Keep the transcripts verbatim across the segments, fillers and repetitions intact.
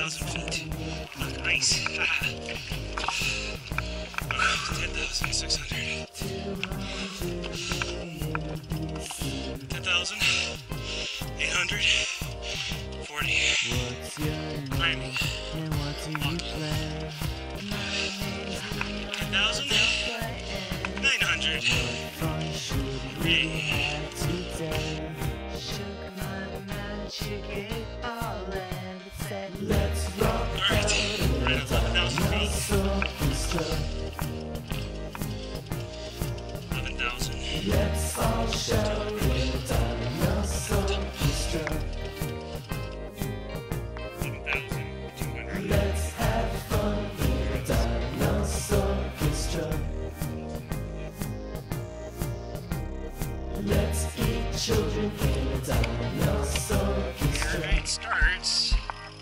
thousand feet. Knock ice. ten thousand six hundred. ten thousand eight hundred forty. Climbing. ten thousand nine hundred. Three. Let's rock Alright, right at eleven thousand feet. eleven thousand. Let's all shout it dinosaur orchestra. eleven thousand two hundred. Let's have fun with dinosaur orchestra. Let's eat children in a dinosaur orchestra. Alright, starts.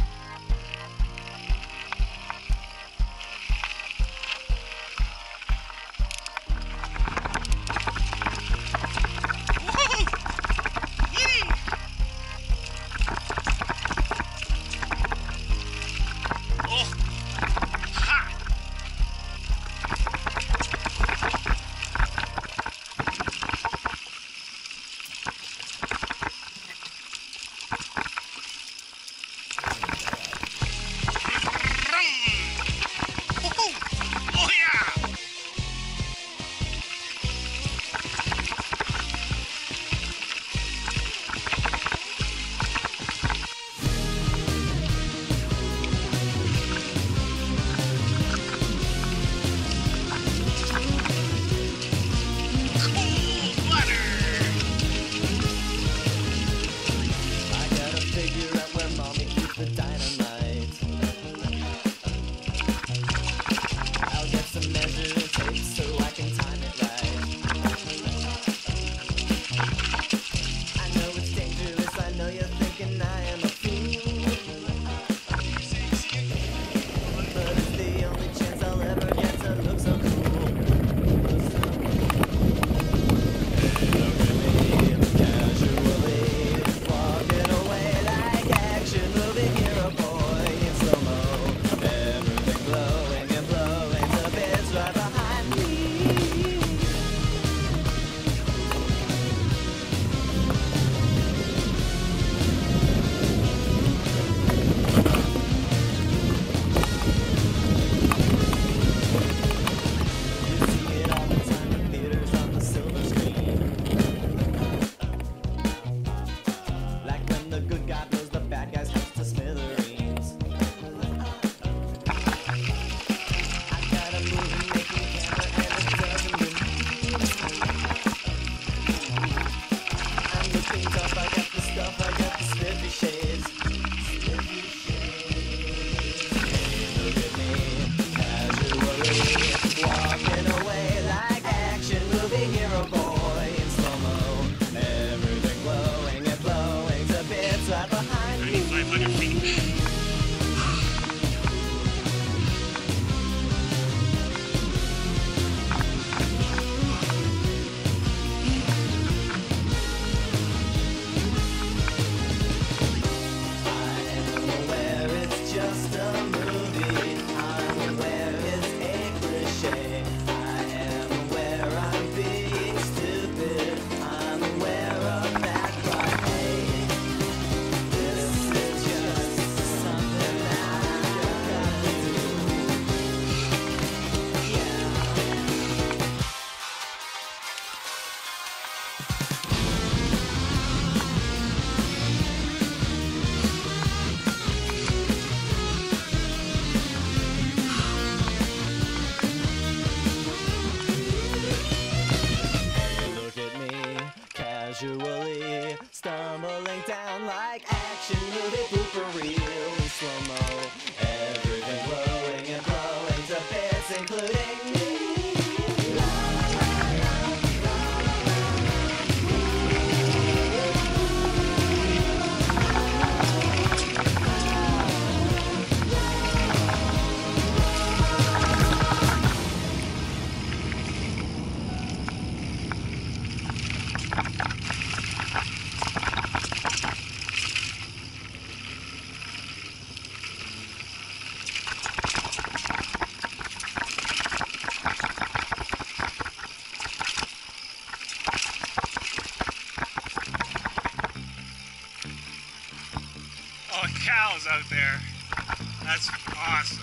Casually stumbling down like action movie blooper reel in slow-mo. Everything glowing and blowing to bits, including me. cows out there. That's awesome.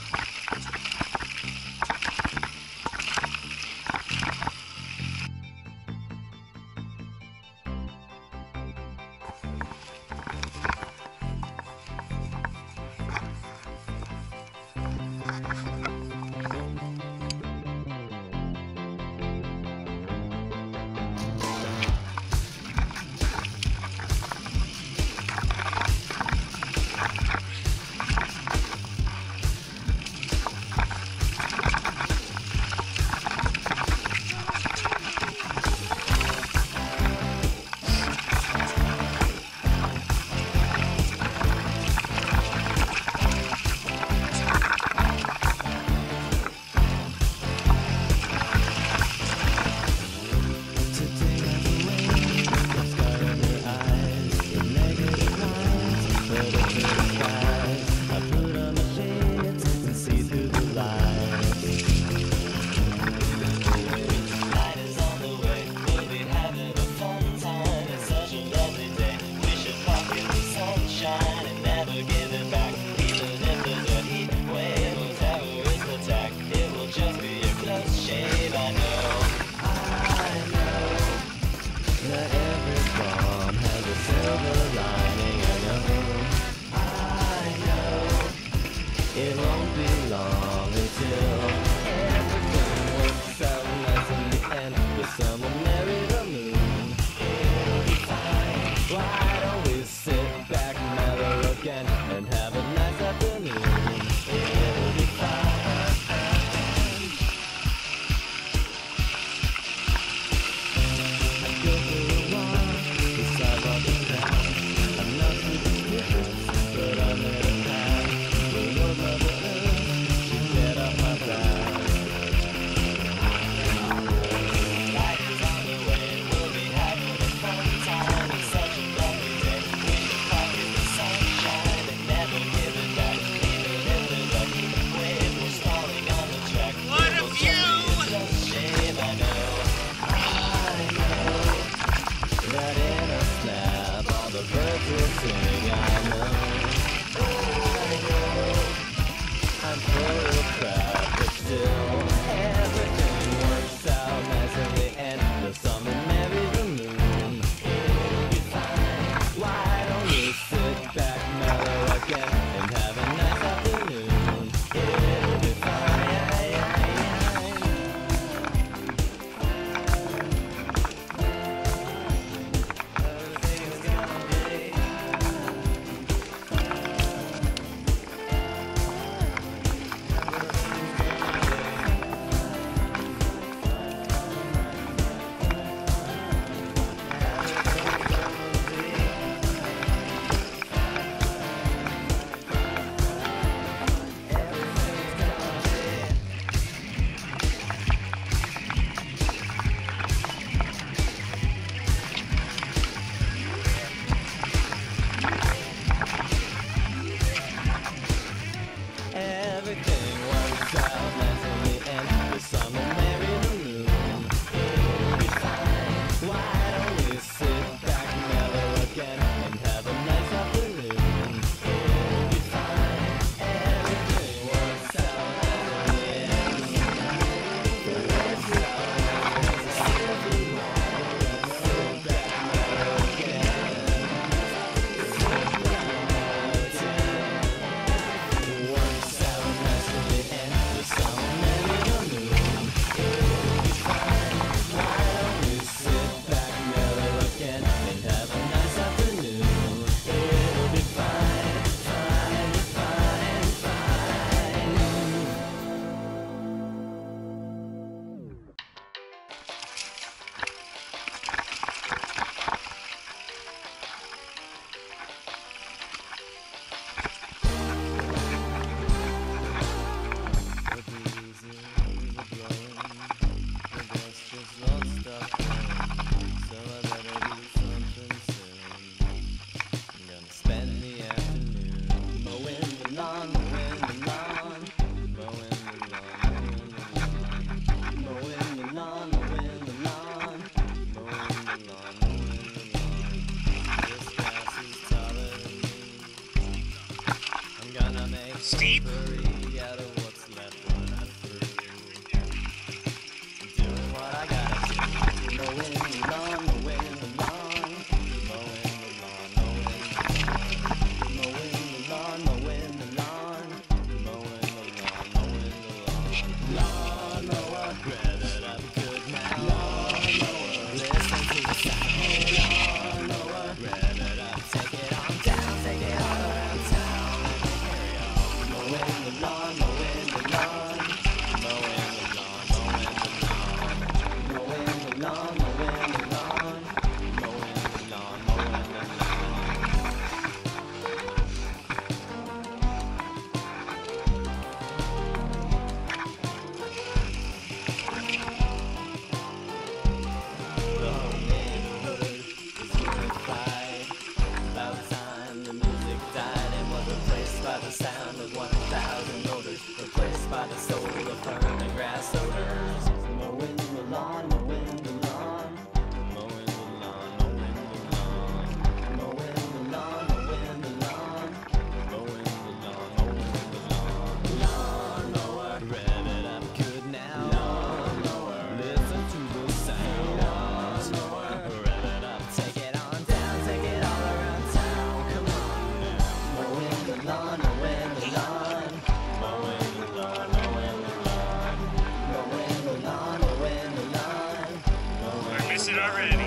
We're missing already.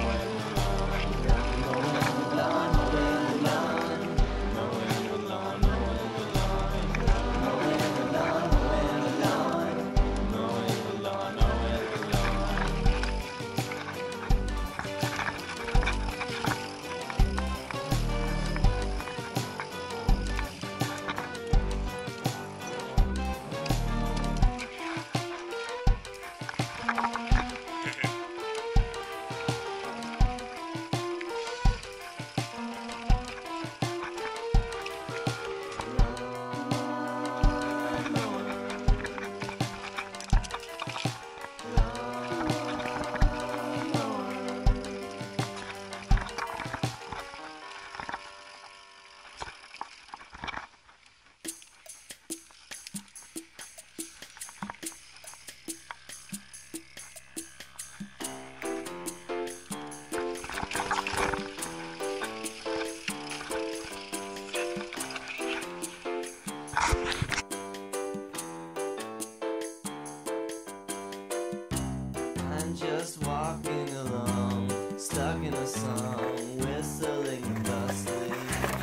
I'm just walking along, stuck in a song, whistling thusly.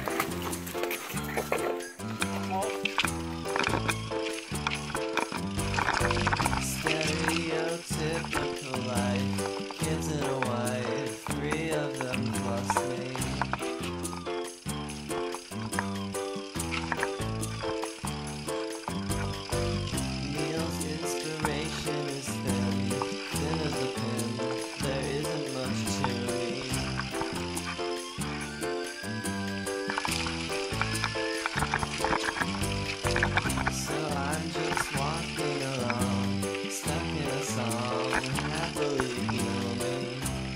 Stereotypical life, kids in a white, three of them plus me. Neil's inspiration is thin, thin as a pin, there isn't much to me. So I'm just walking along, stuck in a song, happily heal me.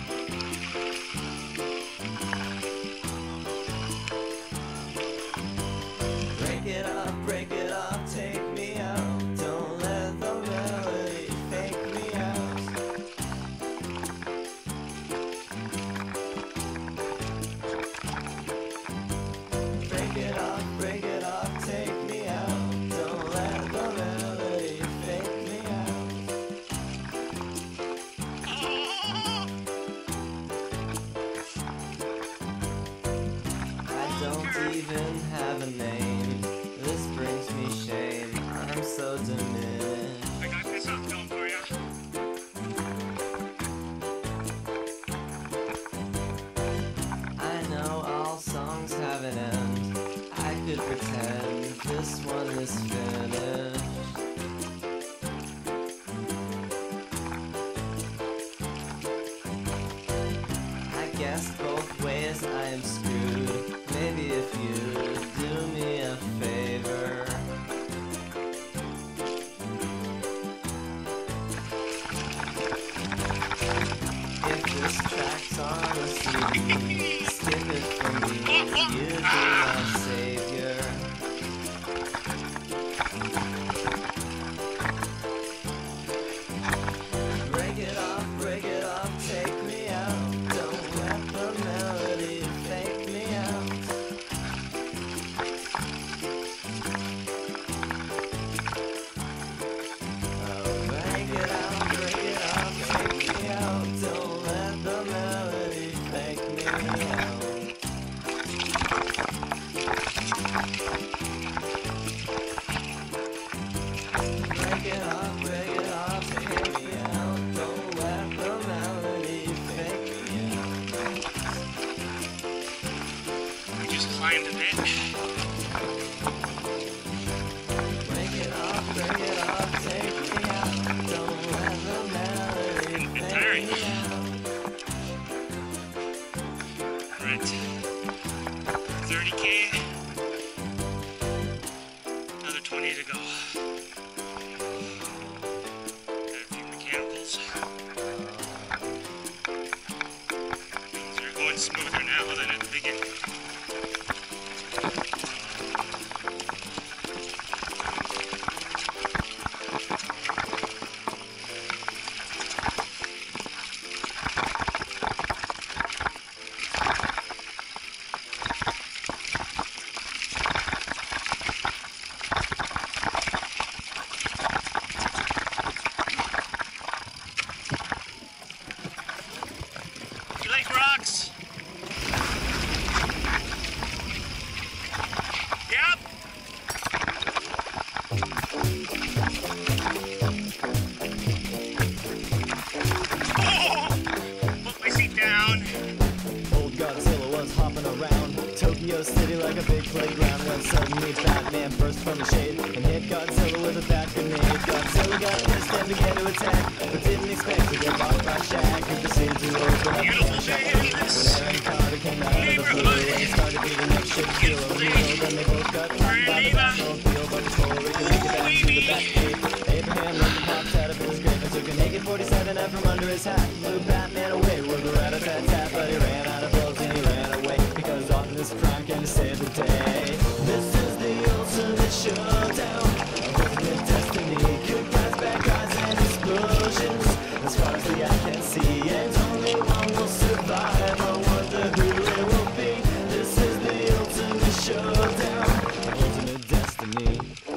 Break it up, break it up, take me out. Don't let the melody fake me out. Break it up, break it up, take me out. Don't let the melody fake me out. I don't even have a name. This brings me shame. I'm so diminished. I got this on film for you. I know all songs have an end. I could pretend this one is finished. I guess both ways I am screwed. Maybe if you do me a favor. If this track's on a C D, skip it for me. You be my savior. Break it off, break it off, take me out. Don't let the melody fake me out. Oh, break it off, break it off, take me out. Don't let the melody fake me out. Break it off, break it off, take me out. Don't let the melody fake me out. We just climbed a bit. Break it off, break it off, take me out. Don't let the melody It's fake tiring. me out. We're at thirty K. Another twenty to go. Got a few mechanicals. Things are going smoother now than at the beginning. like a big playground when suddenly Batman burst from the shade and hit Godzilla with a bat grenade. Godzilla got pissed and began to attack, but didn't expect to get blocked by Shaq, who proceeded to open up the shop. When Aaron Carter came out of the blue and he started beating up shit to O'Neal, then they both got caught by the Batmobile, but before we could make it back to the Batcave, Abraham Lincoln popped out of his grave and took an A K forty-seven out from under his hat, blew Batman away with a rat-a-tat-tat, but he ran out of bullets and he ran away because Optimus Prime came to save the day. This is the ultimate showdown, ultimate destiny, good guys, bad guys, and explosions. As far as the eye can see, and only one will survive. I wonder who it will be. This is the ultimate showdown, ultimate destiny.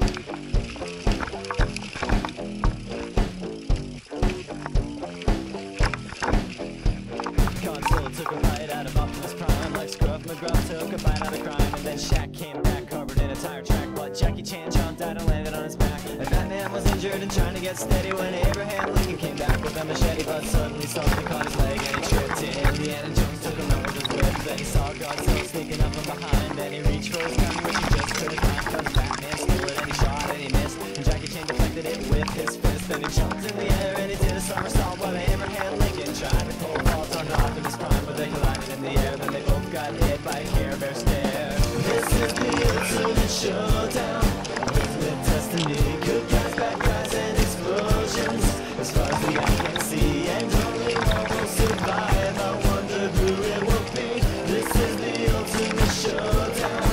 Godzilla took a bite out of Optimus Prime, like Scruff McGruff took a bite out of crime, and then Shaq came back covered in a tire track, but Jackie Chan jumped out and landed on his back. And Batman was injured and trying to get steady when Abraham Lincoln came back with a machete, but suddenly something caught his leg and he tripped. Indiana Jones took him out with his whip, then he saw Godzilla sneaking up from behind, and he reached for his gun, which he just couldn't find, cause Batman stole it and he shot and he missed, and Jackie Chan deflected it with his fist, then he jumped in the air and he did a somersault while Abraham Lincoln tried to pull faults on Optimus Prime, but they collided in the air, then they both got hit by a Care Bear stare. This is the ultimate showdown, ultimate destiny, good guys, bad guys, and explosions. As far as the eye can see, and only one will survive. I wonder who it will be. This is the ultimate showdown.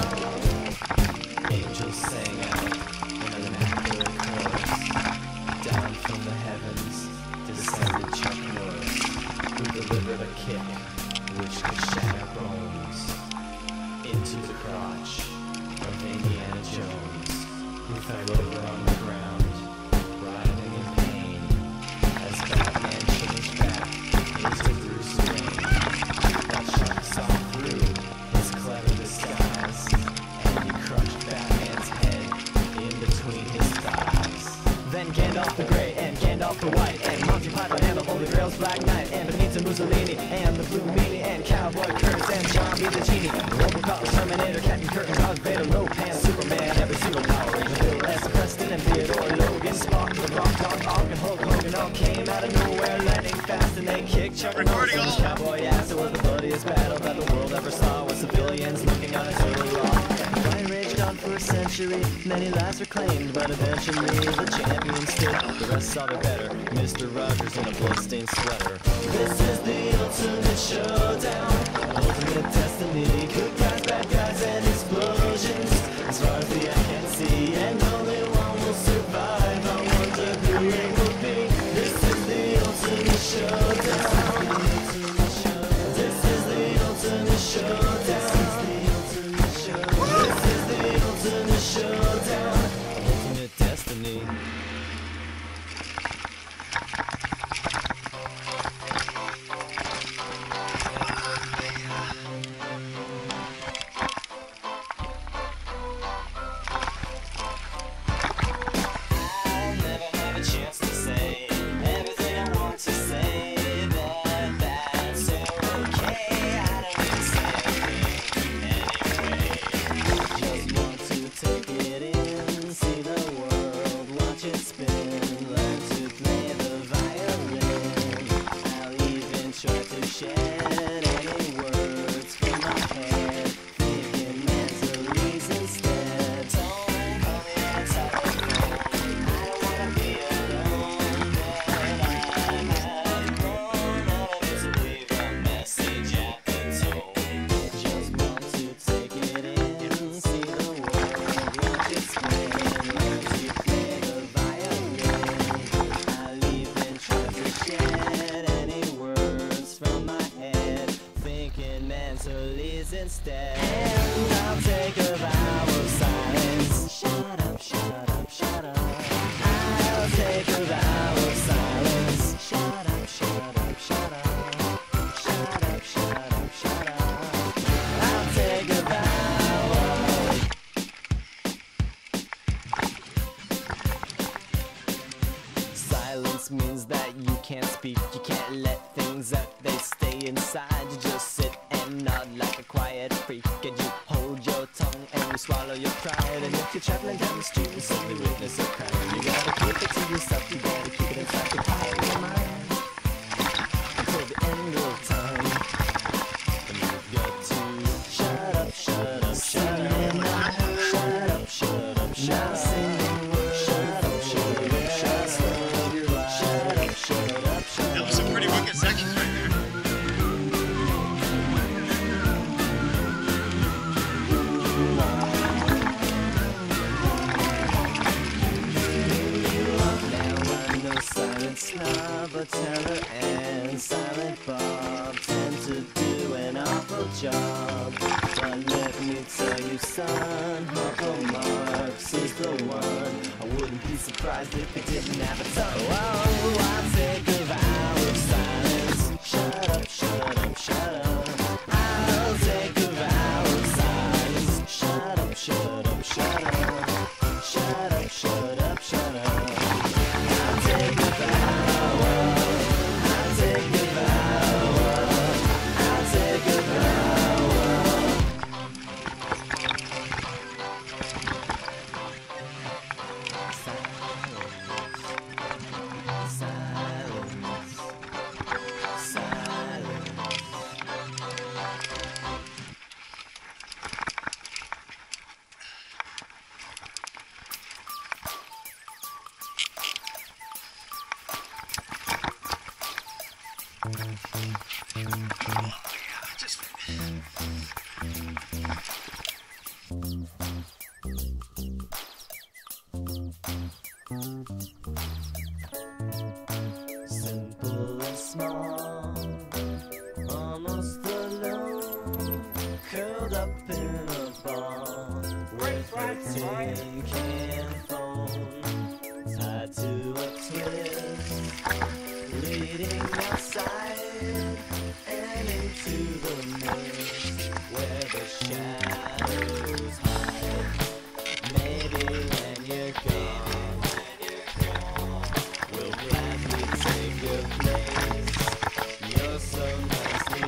Angels sang out in an accurate chorus. Down from the heavens descended Chuck Norris, who delivered a kick which could shatter bones into the crotch of Indiana Jones, who fell over on the ground, writhing in pain, as Batman changed back into Bruce Wayne. That shark saw through his clever disguise, and he crushed Batman's head in between his thighs. Then Gandalf the Grey and Gandalf the White and Monty Python and the Holy Grail's Black Knight and Benito Mussolini and the Blue Meanie and Cowboy Curtis and John B. the Genie, Robocop, Terminator, Captain Kirk and Darth Vader, Lopan, Superman, every single Power Ranger, Bill S. Preston and Theodore Logan, Spock, the Rock, Doc Ock and Hulk Hogan all came out of nowhere, landing fast and they kicked Chuck Norris and his cowboy ass. It was the bloodiest battle that the world ever saw, with civilians looking on a total raw. Fight raged on for a century, many lives were claimed, but eventually the champion stood. The rest saw their better, Mister Rogers in a bloodstained sweater. This is the ultimate showdown, ultimate destiny, good guys, bad guys, and explosions. As far as the eye can see, and only one will survive. I wonder who it will be. This is the ultimate showdown. This is the ultimate showdown. This is the ultimate showdown, ultimate destiny. Instead, and I'll take a vow of silence. Shut up, shut up, shut up. I'll take a vow of silence. Shut up, shut up, shut up. Shut up, shut up, shut up. I'll take a vow of silence means that you can't speak, you can't let things out, they stay inside. You just sit and nod like a quiet freak, and you hold your tongue swallow your pride. And if you're traveling down the street and suddenly witness a crime, you gotta keep it to yourself, you gotta keep it inside the quiet of your mind until the end of time. And you've got to shut up, shut up, shut up, shut up, shut up, shut up, sing the word, shut up, shut up, shut up, shut up, shut up, shut up. That was some pretty wicked sections right there. But Teller and Silent Bob tend to do an awful job. But let me tell you, son, Uncle Marx is the one. I wouldn't be surprised if he didn't have a tongue. Oh, I'll take a vow of silence. Shut up, shut up, shut up. I'll take a vow of silence. Shut up, shut up, shut up. Shut up, shut up, shut up. I'll take a vow. Simple and small, almost alone, curled up in a ball, with a tin can phone tied to a twist, leading outside and into the mist where the shadows hide. Maybe when you're gone, we'll gladly take your place. You're so nicely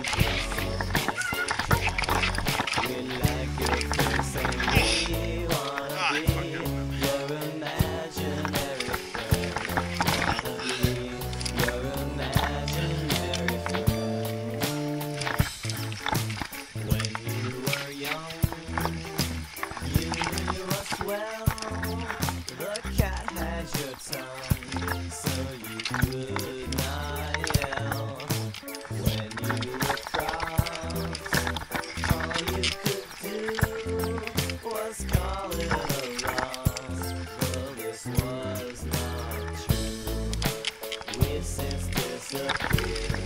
drawn. We like your face and we wanna be your imaginary friend. Wanna be your imaginary friend. When you were young, you knew us well. The cat had your tongue, so you could not yell. When you were cross, all you could do was call it a loss. Well, this was not true. We've since disappeared.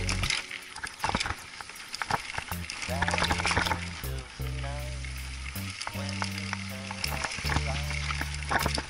Back into the night when you turn off the light.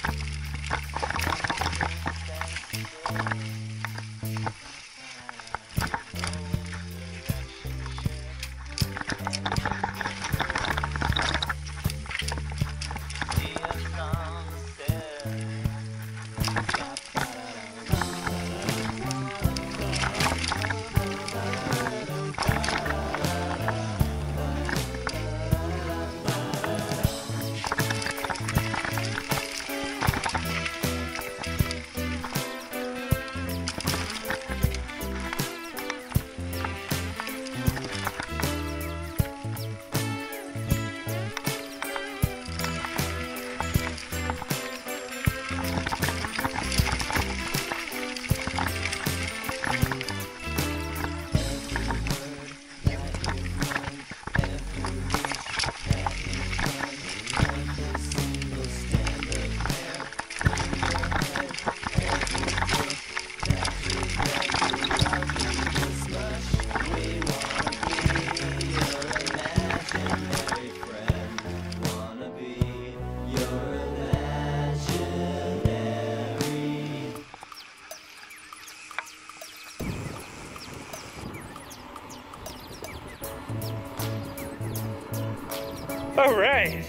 All right,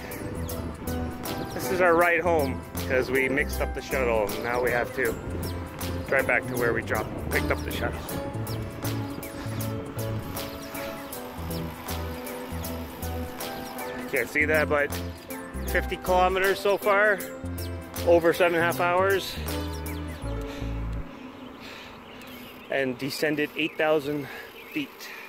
this is our ride home because we mixed up the shuttle and now we have to drive back to where we dropped, picked up the shuttle. Can't see that, but fifty kilometers so far, over seven and a half hours, and descended eight thousand feet.